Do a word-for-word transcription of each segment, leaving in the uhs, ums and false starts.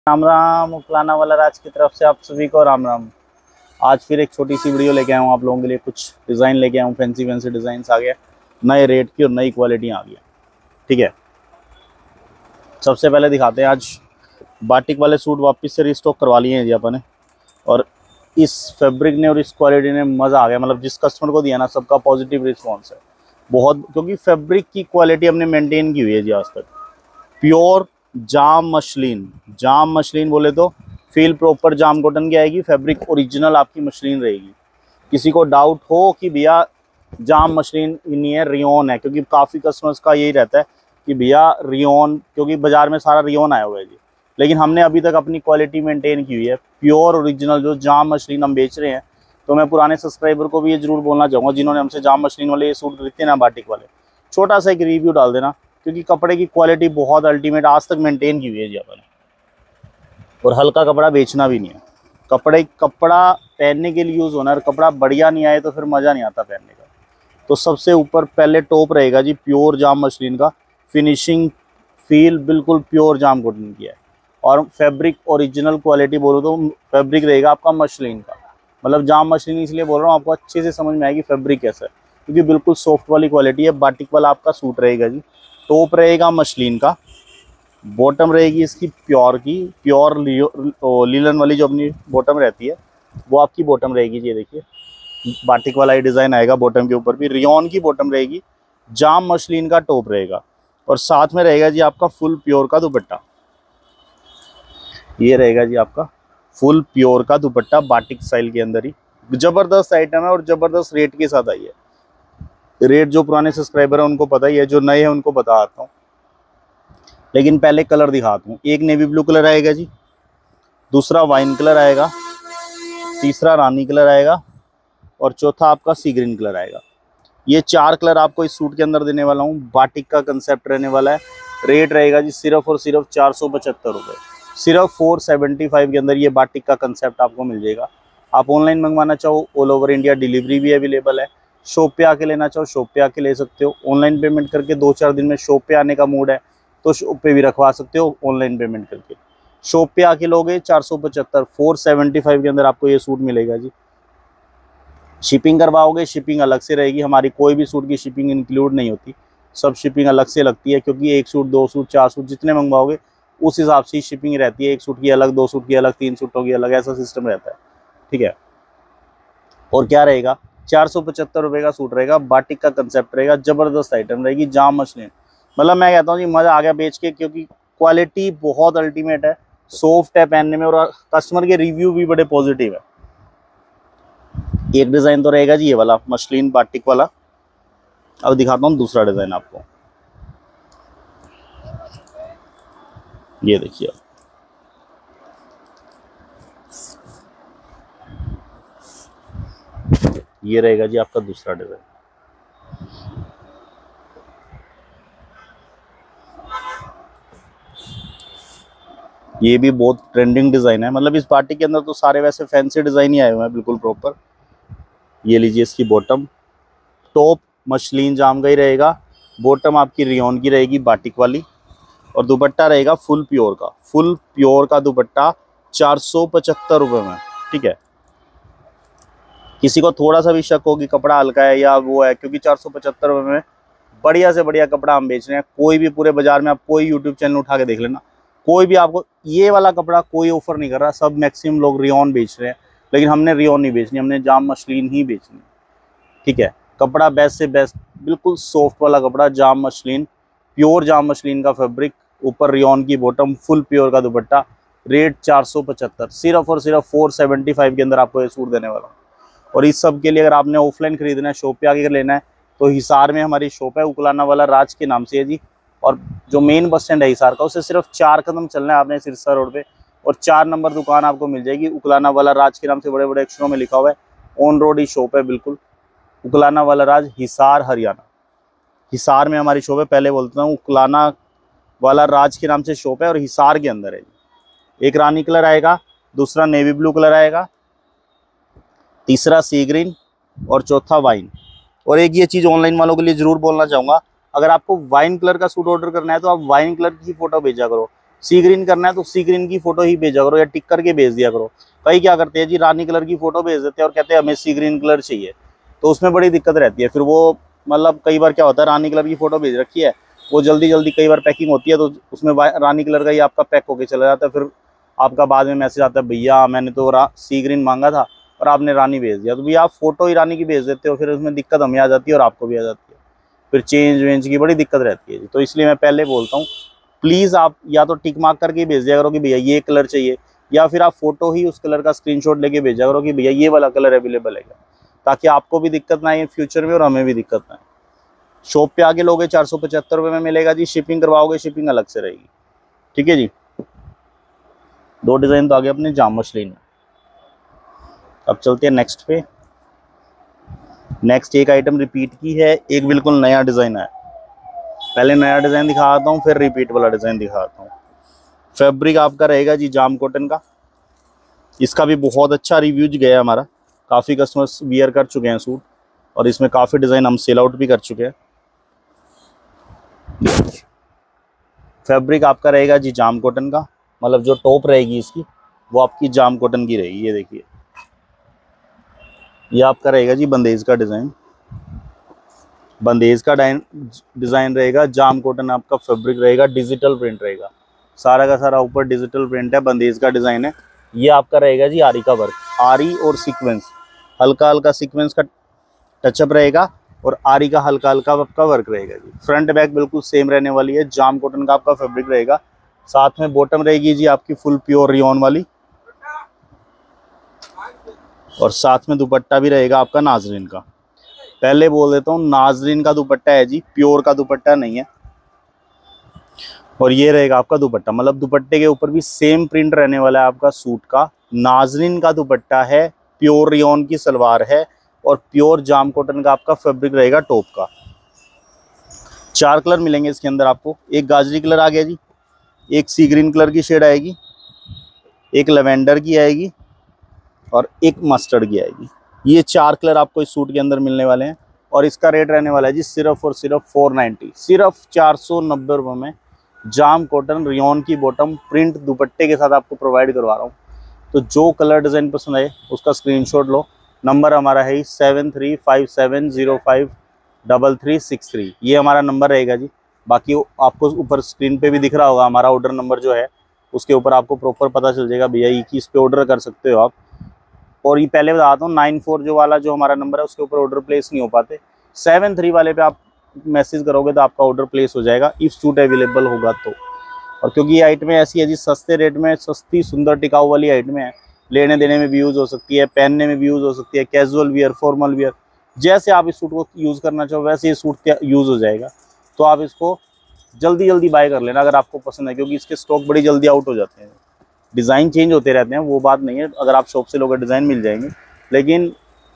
राम राम उकलाना वाला राज की तरफ से आप सभी को राम राम। आज फिर एक छोटी सी वीडियो लेके आया हूँ आप लोगों के लिए। कुछ डिज़ाइन लेके आया हूँ, फैंसी फैंसी डिज़ाइन आ गया, नए रेट की और नई क्वालिटी आ गई है। ठीक है, सबसे पहले दिखाते हैं आज बाटिक वाले सूट वापस से रिस्टॉक करवा लिए हैं जी अपन ने। और इस फैब्रिक ने और इस क्वालिटी ने मज़ा आ गया। मतलब जिस कस्टमर को दिया ना, सबका पॉजिटिव रिस्पॉन्स है बहुत, क्योंकि फैब्रिक की क्वालिटी हमने मेनटेन की हुई है जी आज तक। प्योर जाम मशलिन, जाम मशलिन बोले तो फील प्रॉपर जाम कॉटन की आएगी। फैब्रिक ओरिजिनल आपकी मशलिन रहेगी। किसी को डाउट हो कि भैया जाम मशलिन नहीं है, रियोन है, क्योंकि काफ़ी कस्टमर्स का यही रहता है कि भैया रियोन, क्योंकि बाज़ार में सारा रियोन आया हुआ है जी। लेकिन हमने अभी तक अपनी क्वालिटी मेंटेन की हुई है, प्योर ओरिजिनल जो जाम मशलिन हम बेच रहे हैं। तो मैं पुराने सब्सक्राइबर को भी ये जरूर बोलना चाहूँगा, जिन्होंने हमसे जाम मशलिन वाले ये सूट खरीदते हैं ना, बाटिक वाले, छोटा सा एक रिव्यू डाल देना, क्योंकि कपड़े की क्वालिटी बहुत अल्टीमेट आज तक मेंटेन की हुई है जी अपन। और हल्का कपड़ा बेचना भी नहीं है। कपड़े कपड़ा पहनने के लिए यूज़ होना है, और कपड़ा बढ़िया नहीं आए तो फिर मज़ा नहीं आता पहनने का। तो सबसे ऊपर पहले टॉप रहेगा जी प्योर जाम मशलिन का। फिनिशिंग फील बिल्कुल प्योर जाम कॉटन की है। और फैब्रिक ओरिजिनल क्वालिटी बोलो तो फैब्रिक रहेगा आपका मशलिन का। मतलब जाम मशलिन इसलिए बोल रहा हूँ, आपको अच्छे से समझ में आएगी फैब्रिक कैसा है, क्योंकि बिल्कुल सॉफ्ट वाली क्वालिटी है। बाटिक वाला आपका सूट रहेगा जी। टॉप रहेगा मशलिन का, बॉटम रहेगी इसकी प्योर की, प्योर लीलन वाली जो अपनी बॉटम रहती है वो आपकी बॉटम रहेगी। ये देखिए बाटिक वाला ही डिज़ाइन आएगा बॉटम के ऊपर भी, रियोन की बॉटम रहेगी। जाम मशलिन का टॉप रहेगा, और साथ में रहेगा जी आपका फुल प्योर का दुपट्टा। ये रहेगा जी आपका फुल प्योर का दुपट्टा बाटिक स्टाइल के अंदर ही। ज़बरदस्त आइटम है और ज़बरदस्त रेट के साथ आई है। रेट जो पुराने सब्सक्राइबर हैं उनको पता ही है, जो नए हैं उनको बता आता हूँ। लेकिन पहले कलर दिखाता हूँ। एक नेवी ब्लू कलर आएगा जी, दूसरा वाइन कलर आएगा, तीसरा रानी कलर आएगा, और चौथा आपका सी ग्रीन कलर आएगा। ये चार कलर आपको इस सूट के अंदर देने वाला हूँ। बाटिक का कंसेप्ट रहने वाला है। रेट रहेगा जी सिर्फ और सिर्फ चार सौ पचहत्तर रुपये। सिर्फ फोर सेवेंटी फाइव के अंदर ये बाटिक का कंसेप्ट आपको मिल जाएगा। आप ऑनलाइन मंगवाना चाहो ऑल ओवर इंडिया डिलीवरी भी अवेलेबल है। शॉप पे आके लेना चाहो शॉप पे आके ले सकते हो। ऑनलाइन पेमेंट करके दो चार दिन में शॉप पे आने का मूड है तो शॉप पे भी रखवा सकते हो ऑनलाइन पेमेंट करके। शॉप पे आके लोगे चार सौ पचहत्तर फोर सेवेंटी फाइव के अंदर आपको ये सूट मिलेगा जी। शिपिंग करवाओगे, शिपिंग अलग से रहेगी। हमारी कोई भी सूट की शिपिंग इंक्लूड नहीं होती, सब शिपिंग अलग से लगती है, क्योंकि एक सूट, दो सूट, चार सूट जितने मंगवाओगे उस हिसाब से ही शिपिंग रहती है। एक सूट की अलग, दो सूट की अलग, तीन सूटों की अलग, ऐसा सिस्टम रहता है। ठीक है, और क्या रहेगा, चार सौ पचहत्तर रुपये का सूट रहेगा। बाटिक का कंसेप्ट रहेगा, ज़बरदस्त आइटम रहेगी, जाम मशलिन। मतलब मैं कहता हूँ जी मज़ा आ गया बेच के, क्योंकि क्वालिटी बहुत अल्टीमेट है, सॉफ्ट है पहनने में, और कस्टमर के रिव्यू भी बड़े पॉजिटिव है। एक डिज़ाइन तो रहेगा जी ये वाला मशलिन बाटिक वाला। अब दिखाता हूँ दूसरा डिज़ाइन आपको। ये देखिए, ये रहेगा जी आपका दूसरा डिज़ाइन। ये भी बहुत ट्रेंडिंग डिज़ाइन है। मतलब इस पार्टी के अंदर तो सारे वैसे फैंसी डिज़ाइन ही आए हुए हैं बिल्कुल प्रॉपर। ये लीजिए इसकी बॉटम, टॉप मशलिन जाम का ही रहेगा, बॉटम आपकी रियोन की रहेगी बाटिक वाली, और दुपट्टा रहेगा फुल प्योर का। फुल प्योर का दुपट्टा चार सौ पचहत्तर रुपये में। ठीक है, किसी को थोड़ा सा भी शक हो कि कपड़ा हल्का है या वो है, क्योंकि चार सौ पचहत्तर रुपये में बढ़िया से बढ़िया कपड़ा हम बेच रहे हैं। कोई भी पूरे बाजार में आप कोई यूट्यूब चैनल उठा के देख लेना, कोई भी आपको ये वाला कपड़ा कोई ऑफर नहीं कर रहा। सब मैक्सिमम लोग रियोन बेच रहे हैं, लेकिन हमने रियोन नहीं बेचनी, हमने जाम मशलिन ही बेचनी। ठीक है, कपड़ा बेस्ट से बेस्ट, बिल्कुल सॉफ्ट वाला कपड़ा, जाम मशलिन, प्योर जाम मशलिन का फैब्रिक, ऊपर रियोन की बॉटम, फुल प्योर का दुपट्टा। रेट चार सौ पचहत्तर, सिर्फ और सिर्फ फोर सेवेंटी फाइव के अंदर आपको ये सूट देने वाला हूँ। और इस सब के लिए अगर आपने ऑफलाइन खरीदना है, शॉप पे आके लेना है, तो हिसार में हमारी शॉप है, उकलाना वाला राज के नाम से है जी। और जो मेन बस स्टैंड है हिसार का, उससे सिर्फ चार कदम चलना है आपने सिरसा रोड पे, और चार नंबर दुकान आपको मिल जाएगी, उकलाना वाला राज के नाम से बड़े बड़े अक्षरों में लिखा हुआ है। ऑन रोड ही शॉप है बिल्कुल, उकलाना वाला राज, हिसार हरियाणा। हिसार में हमारी शॉप है, पहले बोलता हूँ उकलाना वाला राज के नाम से शॉप है, और हिसार के अंदर है। एक रानी कलर आएगा, दूसरा नेवी ब्लू कलर आएगा, तीसरा सी ग्रीन, और चौथा वाइन। और एक ये चीज़ ऑनलाइन वालों के लिए ज़रूर बोलना चाहूँगा, अगर आपको वाइन कलर का सूट ऑर्डर करना है तो आप वाइन कलर की फ़ोटो भेजा करो। सी ग्रीन करना है तो सी ग्रीन की फोटो ही भेजा करो या टिक करके भेज दिया करो। कई क्या करते हैं जी, रानी कलर की फोटो भेज देते हैं और कहते हैं हमें सी ग्रीन कलर चाहिए, तो उसमें बड़ी दिक्कत रहती है। फिर वो मतलब कई बार क्या होता है, रानी कलर की फोटो भेज रखी है, वो जल्दी जल्दी कई बार पैकिंग होती है तो उसमें रानी कलर का ही आपका पैक होके चला जाता है। फिर आपका बाद में मैसेज आता है, भैया मैंने तो सी ग्रीन मांगा था और आपने रानी भेज दिया। तो भैया आप फोटो ही रानी की भेज देते हो, फिर उसमें दिक्कत हमें आ जाती है और आपको भी आ जाती है, फिर चेंज वेंज की बड़ी दिक्कत रहती है जी। तो इसलिए मैं पहले बोलता हूँ, प्लीज़ आप या तो टिक मार्क करके भेज दिया करो कि भैया ये कलर चाहिए, या फिर आप फोटो ही उस कलर का स्क्रीनशॉट लेके भेजा करो कि भैया ये वाला कलर अवेलेबल है क्या, ताकि आपको भी दिक्कत ना आए फ्यूचर में और हमें भी दिक्कत ना आए। शॉप पे आके लोगे चार सौ पचहत्तर रुपये में मिलेगा जी, शिपिंग करवाओगे शिपिंग अलग से रहेगी। ठीक है जी। दो डिज़ाइन तो आगे अपने जाम मसलिन में। अब चलते हैं नेक्स्ट पे। नेक्स्ट एक आइटम रिपीट की है, एक बिल्कुल नया डिज़ाइन है। पहले नया डिज़ाइन दिखाता हूँ, फिर रिपीट वाला डिज़ाइन दिखाता हूँ। फैब्रिक आपका रहेगा जी जाम कॉटन का। इसका भी बहुत अच्छा रिव्यूज गया हमारा, काफ़ी कस्टमर्स वियर कर चुके हैं सूट, और इसमें काफ़ी डिज़ाइन हम सेल आउट भी कर चुके हैं। फैब्रिक आपका रहेगा जी जाम कॉटन का, मतलब जो टॉप रहेगी इसकी वो आपकी जाम कॉटन की रहेगी। ये देखिए, ये आपका रहेगा जी बंदेज का डिज़ाइन, बंदेज का डिज़ाइन रहेगा, जाम कॉटन आपका फैब्रिक रहेगा, डिजिटल प्रिंट रहेगा, सारा का सारा ऊपर डिजिटल प्रिंट है, बंदेज का डिज़ाइन है। ये आपका रहेगा जी आरी का वर्क, आरी और सीक्वेंस, हल्का हल्का सीक्वेंस का टचअप रहेगा और आरी का हल्का हल्का आपका वर्क रहेगा जी। फ्रंट बैक बिल्कुल सेम रहने वाली है, जाम कॉटन का आपका फैब्रिक रहेगा। साथ में बॉटम रहेगी जी आपकी फुल प्योर रियोन वाली, और साथ में दुपट्टा भी रहेगा आपका नाजरीन का। पहले बोल देता हूँ, नाजरीन का दुपट्टा है जी, प्योर का दुपट्टा नहीं है। और ये रहेगा आपका दुपट्टा, मतलब दुपट्टे के ऊपर भी सेम प्रिंट रहने वाला है आपका सूट का। नाजरीन का दुपट्टा है, प्योर रियोन की सलवार है, और प्योर जाम कॉटन का आपका फैब्रिक रहेगा टॉप का। चार कलर मिलेंगे इसके अंदर आपको। एक गाजरी कलर आ गया जी, एक सी ग्रीन कलर की शेड आएगी, एक लेवेंडर की आएगी, और एक मस्टर्ड की आएगी। ये चार कलर आपको इस सूट के अंदर मिलने वाले हैं, और इसका रेट रहने वाला है जी सिर्फ और सिर्फ फोर नाइन्टी, सिर्फ चार सौ नब्बे रुपये में जाम कॉटन रियोन की बॉटम प्रिंट दुपट्टे के साथ आपको प्रोवाइड करवा रहा हूँ। तो जो कलर डिज़ाइन पसंद आए उसका स्क्रीनशॉट लो। नंबर हमारा है seven three five seven zero five double three six three, ये हमारा नंबर रहेगा जी। बाकी आपको ऊपर स्क्रीन पे भी दिख रहा होगा हमारा ऑर्डर नंबर जो है, उसके ऊपर आपको प्रॉपर पता चल जाएगा भैया ये इस पे ऑर्डर कर सकते हो आप। और ये पहले बताता हूँ, नाइन फोर जो वाला जो हमारा नंबर है उसके ऊपर ऑर्डर प्लेस नहीं हो पाते। सेवन थ्री वाले पे आप मैसेज करोगे तो आपका ऑर्डर प्लेस हो जाएगा, इफ़ सूट अवेलेबल होगा तो। और क्योंकि ये आइटमें ऐसी है जी, सस्ते रेट में, सस्ती सुंदर टिकाऊ वाली आइटमें है, लेने देने में भी यूज़ हो सकती है, पहनने में भी यूज़ हो सकती है, कैजुअल वियर, फॉर्मल वियर, जैसे आप इस सूट को यूज़ करना चाहो वैसे ये सूट यूज़ हो जाएगा। तो आप इसको जल्दी जल्दी बाय कर लेना अगर आपको पसंद है, क्योंकि इसके स्टॉक बड़ी जल्दी आउट हो जाते हैं। डिज़ाइन चेंज होते रहते हैं, वो बात नहीं है, अगर आप शॉप से लोगे डिज़ाइन मिल जाएंगे, लेकिन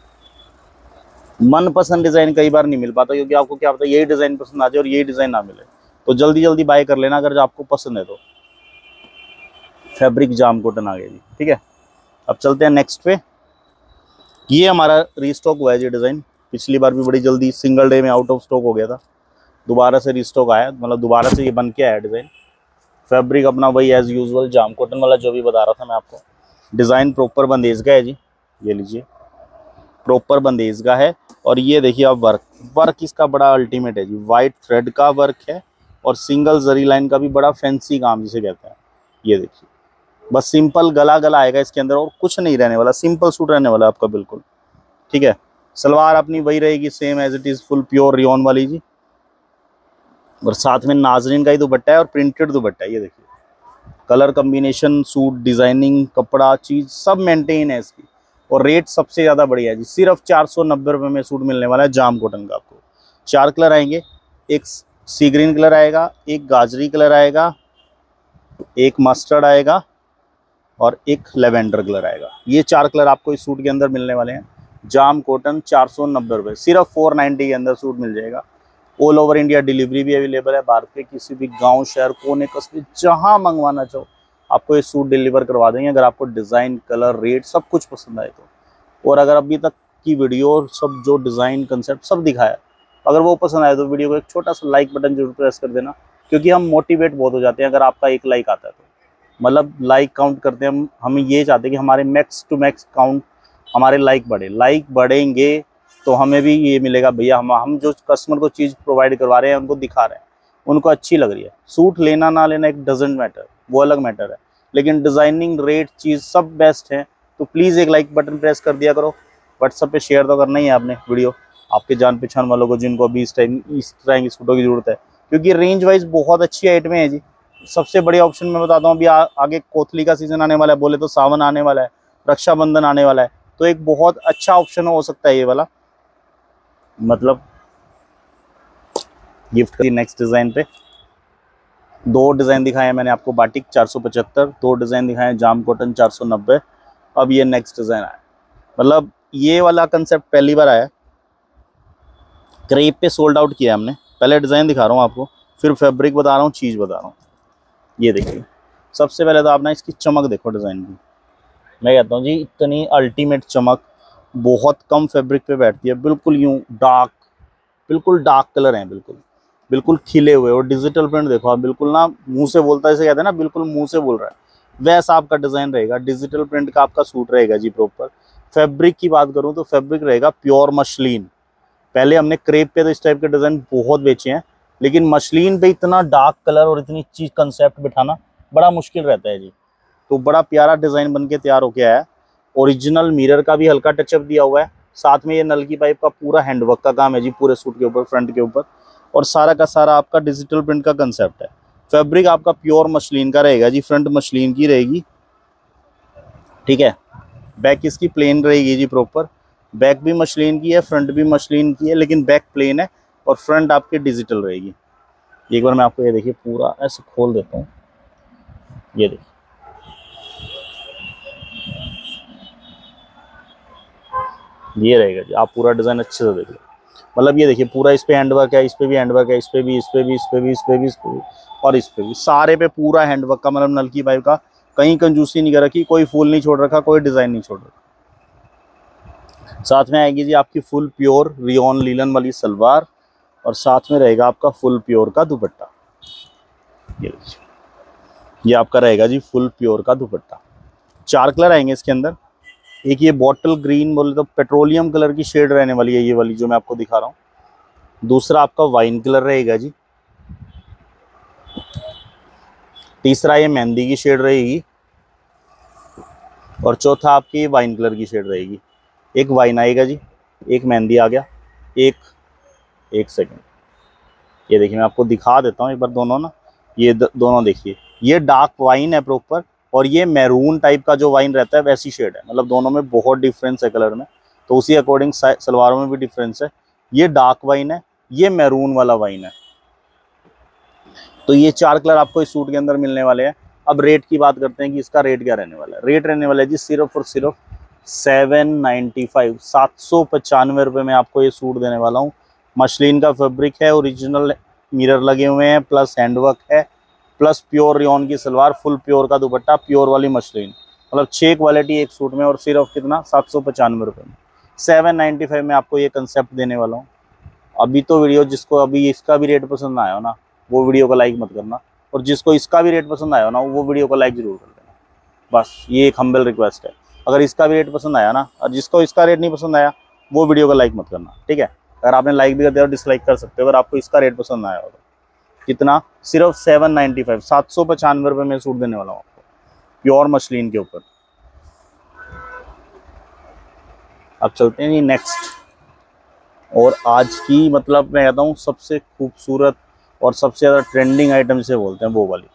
मनपसंद डिज़ाइन कई बार नहीं मिल पाता, क्योंकि आपको क्या पता यही डिज़ाइन पसंद आ जाए और यही डिज़ाइन ना मिले। तो जल्दी जल्दी बाय कर लेना अगर आपको पसंद है तो। फैब्रिक जाम कॉटन आ गया जी, ठीक है। अब चलते हैं नेक्स्ट पे। ये हमारा रीस्टॉक हुआ है जी डिज़ाइन, पिछली बार भी बड़ी जल्दी सिंगल डे में आउट ऑफ स्टॉक हो गया था, दोबारा से रीस्टॉक आया, मतलब दोबारा से ये बन के आया डिज़ाइन। फैब्रिक अपना वही एज़ यूजुअल जाम कॉटन वाला जो भी बता रहा था मैं आपको। डिज़ाइन प्रॉपर बंदेज का है जी, ये लीजिए प्रॉपर बंदेज का है। और ये देखिए आप वर्क, वर्क इसका बड़ा अल्टीमेट है जी, वाइट थ्रेड का वर्क है और सिंगल जरी लाइन का भी बड़ा फैंसी काम जिसे कहते हैं। ये देखिए, बस सिंपल गला गला आएगा इसके अंदर और कुछ नहीं रहने वाला, सिंपल सूट रहने वाला आपका बिल्कुल, ठीक है। सलवार अपनी वही रहेगी same as it is, full pure rayon वाली जी, और साथ में नाजरीन का ही दुपट्टा है और प्रिंटेड दुपट्टा है। ये देखिए कलर कम्बिनेशन, सूट डिज़ाइनिंग, कपड़ा चीज़ सब मेंटेन है इसकी, और रेट सबसे ज़्यादा बढ़िया है जी, सिर्फ चार सौ नब्बे रुपये में सूट मिलने वाला है जाम कॉटन का आपको। चार कलर आएंगे, एक सी ग्रीन कलर आएगा, एक गाजरी कलर आएगा, एक मस्टर्ड आएगा और एक लेवेंडर कलर आएगा। ये चार कलर आपको इस सूट के अंदर मिलने वाले हैं। जाम कॉटन चार सौ नब्बे रुपये, सिर्फ फोर नाइन्टी के अंदर सूट मिल जाएगा। ऑल ओवर इंडिया डिलीवरी भी अवेलेबल है, भारत के किसी भी गांव, शहर, कोने, कस्बे जहां मंगवाना चाहो आपको ये सूट डिलीवर करवा देंगे, अगर आपको डिज़ाइन, कलर, रेट सब कुछ पसंद आए तो। और अगर अभी तक की वीडियो सब जो डिज़ाइन कंसेप्ट सब दिखाया, अगर वो पसंद आए तो वीडियो को एक छोटा सा लाइक बटन जरूर प्रेस कर देना, क्योंकि हम मोटिवेट बहुत हो जाते हैं अगर आपका एक लाइक आता है तो, मतलब लाइक काउंट करते हैं हम हम ये चाहते हैं कि हमारे मैक्स टू मैक्स काउंट हमारे लाइक बढ़े, लाइक बढ़ेंगे तो हमें भी ये मिलेगा भैया हम हम जो कस्टमर को चीज़ प्रोवाइड करवा रहे हैं उनको दिखा रहे हैं, उनको अच्छी लग रही है। सूट लेना ना लेना एक डजेंट मैटर, वो अलग मैटर है, लेकिन डिज़ाइनिंग रेट चीज़ सब बेस्ट है। तो प्लीज़ एक लाइक बटन प्रेस कर दिया करो। व्हाट्सएप पे शेयर तो करना ही है आपने वीडियो आपके जान पहचान वालों को जिनको अभी इस टाइम इस तरह की स्कूटों की ज़रूरत है, क्योंकि रेंज वाइज बहुत अच्छी आइटमें हैं जी। सबसे बड़ी ऑप्शन मैं बताता हूँ, अभी आ, आगे कोतली का सीज़न आने वाला है, बोले तो सावन आने वाला है, रक्षाबंधन आने वाला है, तो एक बहुत अच्छा ऑप्शन हो सकता है ये वाला, मतलब गिफ्ट की। नेक्स्ट डिज़ाइन पे दो डिज़ाइन दिखाए हैं मैंने आपको, बाटिक चार सौ पचहत्तर, दो डिज़ाइन दिखाए हैं जाम कॉटन चार सौ नब्बे। अब ये नेक्स्ट डिज़ाइन आया, मतलब ये वाला कंसेप्ट पहली बार आया, क्रेप पे सोल्ड आउट किया हमने। पहले डिज़ाइन दिखा रहा हूँ आपको, फिर फैब्रिक बता रहा हूँ, चीज़ बता रहा हूँ। ये देखिए, सबसे पहले तो आप ना इसकी चमक देखो डिज़ाइन की। मैं कहता हूँ जी इतनी अल्टीमेट चमक, बहुत कम फैब्रिक पे बैठती है, बिल्कुल यूँ डार्क, बिल्कुल डार्क कलर हैं, बिल्कुल बिल्कुल खिले हुए। और डिजिटल प्रिंट देखो आप, बिल्कुल ना मुंह से बोलता है, जैसे कहते हैं ना बिल्कुल मुंह से बोल रहा है, वैसा आपका डिज़ाइन रहेगा। डिजिटल प्रिंट का आपका सूट रहेगा जी प्रॉपर। फैब्रिक की बात करूँ तो फैब्रिक रहेगा प्योर मशलीन। पहले हमने क्रेप पे तो इस टाइप के डिज़ाइन बहुत बेचे हैं, लेकिन मशलीन पे इतना डार्क कलर और इतनी चीज कंसेप्ट बिठाना बड़ा मुश्किल रहता है जी। तो बड़ा प्यारा डिज़ाइन बन के तैयार होके आया है। ओरिजिनल मिरर का भी हल्का टचअप दिया हुआ है, साथ में ये नल की पाइप का पूरा हैंडवर्क का काम है जी, पूरे सूट के ऊपर, फ्रंट के ऊपर, और सारा का सारा आपका डिजिटल प्रिंट का कंसेप्ट है। फैब्रिक आपका प्योर मशलीन का रहेगा जी, फ्रंट मशलीन की रहेगी, ठीक है। बैक इसकी प्लेन रहेगी जी प्रॉपर, बैक भी मशलीन की है, फ्रंट भी मशलीन की है, लेकिन बैक प्लेन है और फ्रंट आपकी डिजिटल रहेगी। एक बार मैं आपको ये देखिए पूरा ऐसे खोल देता हूँ, ये देखिए, ये रहेगा जी। आप पूरा डिज़ाइन अच्छे से देखिए, मतलब ये देखिए पूरा इस पे हैंडवर्क है, इस पे भी हैंडवर्क है, इस पे भी, इस पे भी, इस पे भी, इस पे भी, इस पे भी और इस पे भी, सारे पे पूरा हैंडवर्क का, मतलब नल की पाइप का कहीं कंजूसी नहीं कर रखी, कोई फूल नहीं छोड़ रखा, कोई डिज़ाइन नहीं छोड़ रखा। साथ में आएगी जी आपकी फुल प्योर रियोन लीलन वाली सलवार, और साथ में रहेगा आपका फुल प्योर का दुपट्टा। ये ये आपका रहेगा जी फुल प्योर का दुपट्टा। चार कलर आएंगे इसके अंदर। एक ये बॉटल ग्रीन, बोले तो पेट्रोलियम कलर की शेड रहने वाली है ये वाली जो मैं आपको दिखा रहा हूँ। दूसरा आपका वाइन कलर रहेगा जी। तीसरा ये मेहंदी की शेड रहेगी, और चौथा आपकी वाइन कलर की शेड रहेगी। एक वाइन आएगा जी, एक मेहंदी आ गया, एक एक सेकंड ये देखिए मैं आपको दिखा देता हूँ एक बार दोनों ना, ये दोनों देखिए, ये डार्क वाइन है प्रॉपर, और ये मैरून टाइप का जो वाइन रहता है वैसी शेड है। मतलब दोनों में बहुत डिफरेंस है कलर में, तो उसी अकॉर्डिंग सलवारों में भी डिफरेंस है। ये डार्क वाइन है, ये मैरून वाला वाइन है। तो ये चार कलर आपको इस सूट के अंदर मिलने वाले हैं। अब रेट की बात करते हैं कि इसका रेट क्या रहने वाला है। रेट रहने वाला है जी सिर्फ और सिर्फ सेवन नाइन्टी फाइव, सात सौ पचानवे रुपये में आपको ये सूट देने वाला हूँ। मशलीन का फैब्रिक है, ओरिजिनल मिरर लगे हुए हैं, प्लस हैंडवर्क है, प्लस प्योर रियोन की सलवार, फुल प्योर का दुपट्टा, प्योर वाली मशलीन, मतलब छः क्वालिटी एक सूट में, और सिर्फ कितना सात सौ पचानवे रुपये में, सेवन नाइन्टी फाइव में आपको ये कंसेप्ट देने वाला हूँ। अभी तो वीडियो जिसको अभी इसका भी रेट पसंद आया हो ना, वो वीडियो को लाइक मत करना, और जिसको इसका भी रेट पसंद आया हो ना, वो वीडियो को लाइक जरूर कर देना। बस ये एक हम्बल रिक्वेस्ट है। अगर इसका भी रेट पसंद आया ना, और जिसको इसका रेट नहीं पसंद आया वो वीडियो को लाइक मत करना, ठीक है। अगर आपने लाइक भी कर दिया और डिसलाइक कर सकते हो, अगर आपको इसका रेट पसंद आया हो तो। कितना? सिर्फ सेवन नाइन्टी फाइव, सात सौ पचानवे रुपये में सूट देने वाला हूँ आपको, प्योर मशलीन के ऊपर। अब चलते हैं जी नेक्स्ट, और आज की मतलब मैं कहता हूँ सबसे खूबसूरत और सबसे ज़्यादा ट्रेंडिंग आइटम से बोलते हैं, वो वाली।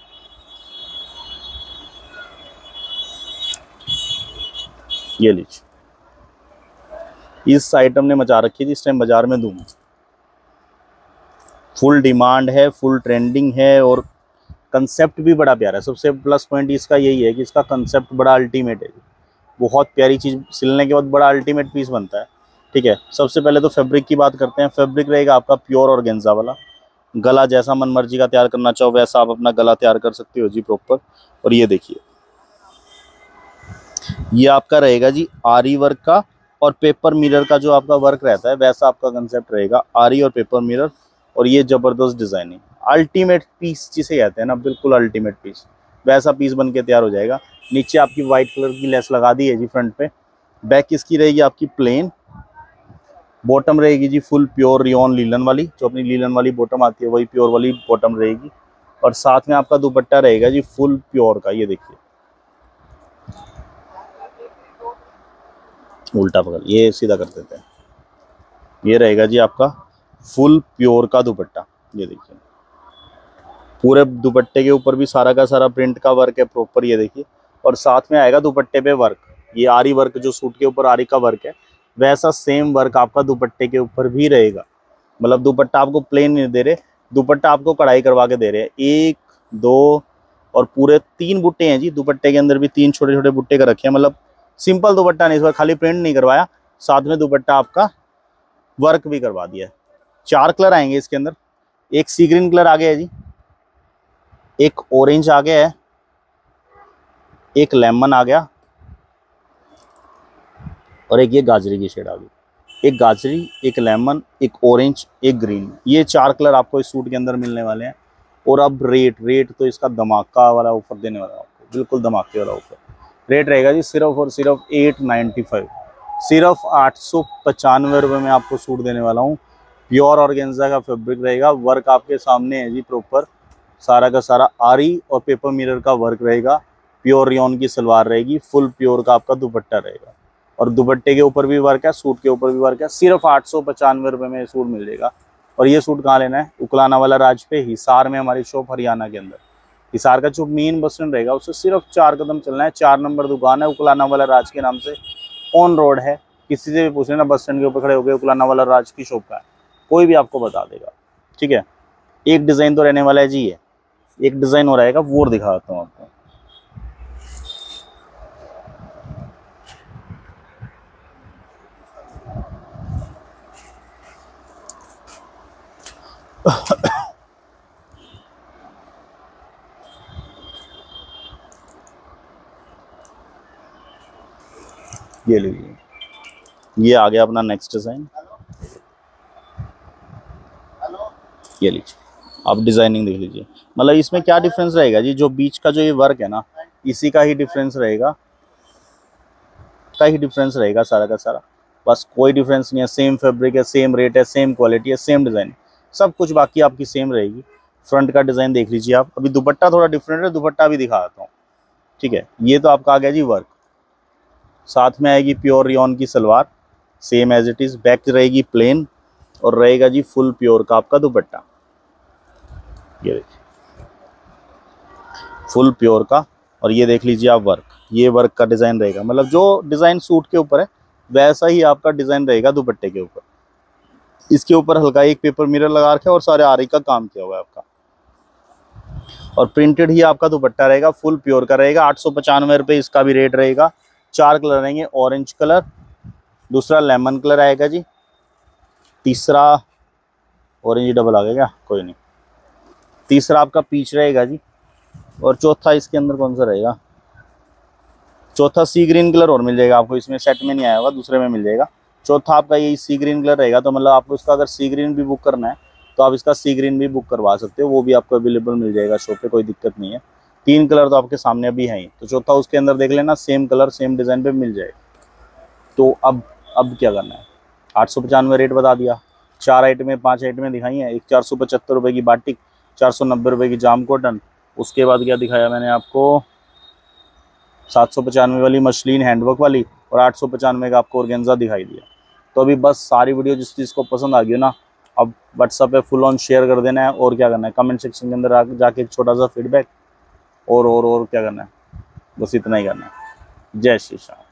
ये लीजिए, इस आइटम ने मचा रखी थी इस टाइम बाजार में धूम, फुल डिमांड है, फुल ट्रेंडिंग है, और कंसेप्ट भी बड़ा प्यारा है। सबसे प्लस पॉइंट इसका यही है कि इसका कंसेप्ट बड़ा अल्टीमेट है, बहुत प्यारी चीज़, सिलने के बाद बड़ा अल्टीमेट पीस बनता है, ठीक है। सबसे पहले तो फैब्रिक की बात करते हैं। फैब्रिक रहेगा आपका प्योर ऑर्गेन्जा वाला, गला जैसा मन मर्जी का तैयार करना चाहो वैसा आप अपना गला तैयार कर सकते हो जी प्रॉपर। और ये देखिए, ये आपका रहेगा जी आरी वर्क का और पेपर मिरर का जो आपका वर्क रहता है वैसा आपका कंसेप्ट रहेगा, आरी और पेपर मिरर। और ये ज़बरदस्त डिज़ाइनिंग, अल्टीमेट पीस जिसे कहते हैं ना, बिल्कुल अल्टीमेट पीस, वैसा पीस बन के तैयार हो जाएगा। नीचे आपकी वाइट कलर की लेस लगा दी है जी फ्रंट पे। बैक इसकी रहेगी आपकी प्लेन, बॉटम रहेगी जी फुल प्योर रियोन लीलन वाली, जो अपनी लीलन वाली बॉटम आती है वही प्योर वाली बॉटम रहेगी। और साथ में आपका दुपट्टा रहेगा जी फुल प्योर का, ये देखिए उल्टा पकड़, ये सीधा कर देते हैं। ये रहेगा जी आपका फुल प्योर का दुपट्टा, ये देखिए पूरे दुपट्टे के ऊपर भी सारा का सारा प्रिंट का वर्क है प्रॉपर, ये देखिए। और साथ में आएगा दुपट्टे पे वर्क, ये आरी वर्क जो सूट के ऊपर आरी का वर्क है, वैसा सेम वर्क आपका दुपट्टे के ऊपर भी रहेगा। मतलब दुपट्टा आपको प्लेन नहीं दे रहे, दुपट्टा आपको कढ़ाई करवा के दे रहे हैं। एक दो और पूरे तीन बुट्टे हैं जी दुपट्टे के अंदर भी, तीन छोटे छोटे बुट्टे का रखे हैं। मतलब सिंपल दुपट्टा नहीं, इस बार खाली प्रिंट नहीं करवाया, साथ में दुपट्टा आपका वर्क भी करवा दिया है। चार कलर आएंगे इसके अंदर, एक सी ग्रीन कलर आ गया है जी, एक ऑरेंज आ गया है, एक लेमन आ गया और एक ये गाजरी की शेड आ गई। एक गाजरी, एक लेमन, एक ऑरेंज, एक ग्रीन, ये चार कलर आपको इस सूट के अंदर मिलने वाले हैं। और अब रेट रेट तो इसका धमाका वाला ऑफर देने वाला है आपको, बिल्कुल धमाके वाला ऑफर। रेट रहेगा जी सिर्फ और सिर्फ एट नाइन्टी फाइव, सिर्फ आठ सौ पचानवे रुपये में आपको सूट देने वाला हूँ। प्योर ऑर्गेन्जा का फैब्रिक रहेगा, वर्क आपके सामने है जी प्रॉपर, सारा का सारा आरी और पेपर मिरर का वर्क रहेगा। प्योर रियोन की सलवार रहेगी, फुल प्योर का आपका दुपट्टा रहेगा और दुपट्टे के ऊपर भी वर्क है, सूट के ऊपर भी वर्क है। सिर्फ आठ सौ पचानवे रुपये में सूट मिल जाएगा। और ये सूट कहाँ लेना है? उकलाना वाला राज पे, हिसार में हमारी शॉप, हरियाणा के अंदर। हिसार का जो मेन बस स्टैंड रहेगा उससे सिर्फ चार कदम चलना है, चार नंबर दुकान है उकलाना वाला राज के नाम से, ऑन रोड है। किसी से भी पूछ लेना बस स्टैंड के ऊपर खड़े हो गए उकलाना वाला राज की शॉप का है, कोई भी आपको बता देगा। ठीक है, एक डिज़ाइन तो रहने वाला है जी, ये एक डिज़ाइन हो रहेगा वो दिखाता हूँ आपको। ये लीजिए, ये आ गया अपना नेक्स्ट डिज़ाइन। ये लीजिए, आप डिज़ाइनिंग देख लीजिए। मतलब इसमें क्या डिफरेंस रहेगा जी, जो बीच का जो ये वर्क है ना, इसी का ही डिफरेंस रहेगा, का ही डिफरेंस रहेगा सारा का सारा, बस कोई डिफरेंस नहीं है। सेम फैब्रिक है, सेम रेट है, सेम क्वालिटी है, सेम डिज़ाइन, सब कुछ बाकी आपकी सेम रहेगी। फ्रंट का डिज़ाइन देख लीजिए आप। अभी दुपट्टा थोड़ा डिफरेंट है, दुपट्टा भी दिखा देता हूँ। ठीक है, ये तो आपका आ गया जी वर्क, साथ में आएगी प्योर रियोन की salwar, same as it is. Back रहेगी प्लेन और रहेगा जी फुल प्योर का आपका दुपट्टा। ये देखिए फुल प्योर का, और ये देख लीजिए आप वर्क, ये वर्क का डिज़ाइन रहेगा। मतलब जो डिज़ाइन सूट के ऊपर है वैसा ही आपका डिज़ाइन रहेगा दुपट्टे के ऊपर। इसके ऊपर हल्का एक पेपर मिरर लगा रखा है और सारे आरी का काम किया हुआ है आपका, और प्रिंटेड ही आपका दुपट्टा रहेगा, फुल प्योर का रहेगा। आठ सौ पचानवे रुपये इसका भी रेट रहेगा। चार कलर रहेंगे, ऑरेंज कलर, दूसरा लेमन कलर आएगा जी, तीसरा ऑरेंज डबल आ गया क्या, कोई नहीं, तीसरा आपका पीच रहेगा जी, और चौथा इसके अंदर कौन सा रहेगा, चौथा सी ग्रीन कलर और मिल जाएगा आपको, इसमें सेट में नहीं आया होगा, दूसरे में मिल जाएगा। चौथा आपका यही सी ग्रीन कलर रहेगा। तो मतलब आपको इसका अगर सी ग्रीन भी बुक करना है तो आप इसका सी ग्रीन भी बुक करवा सकते हो, वो भी आपको अवेलेबल मिल जाएगा शॉप पे, कोई दिक्कत नहीं है। तीन कलर तो आपके सामने अभी हैं ही, तो चौथा उसके अंदर देख लेना, सेम कलर सेम डिज़ाइन पे मिल जाएगा। तो अब अब क्या करना है, आठ सौ पचानवे रेट बता दिया, चार आइटमें पाँच आइटमें दिखाई हैं। एक चार सौ पचहत्तर रुपये की बाटिक, चार सौ नब्बे रुपये की जाम कॉटन, उसके बाद क्या दिखाया मैंने आपको, सात सौ पचानवे वाली मशलीन हैंडवर्क वाली, और आठ सौ पचानवे का आपको ऑर्गेन्जा दिखाई दिया। तो अभी बस सारी वीडियो जिस चीज़ को पसंद आ गई ना, अब व्हाट्सएप पे फुल ऑन शेयर कर देना है। और क्या करना है, कमेंट सेक्शन के अंदर जाके एक छोटा सा फीडबैक, और और और क्या करना है, बस इतना ही करना है। जय श्री श्याम।